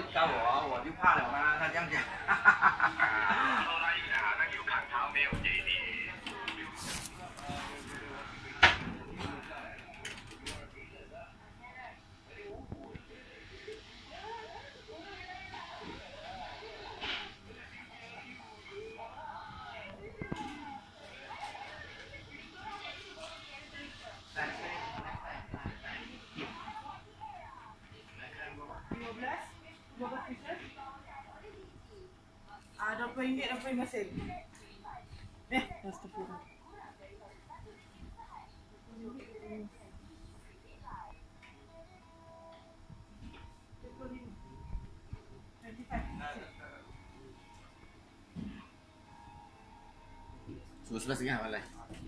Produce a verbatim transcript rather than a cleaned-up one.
教我，我就怕了嘛，他这样讲。 说他一下好像有看他没有给你。 Ah, dua puluh ringgit, dua puluh lima sen. Eh, astagfirullah. Sudah sebelas lagi, malah.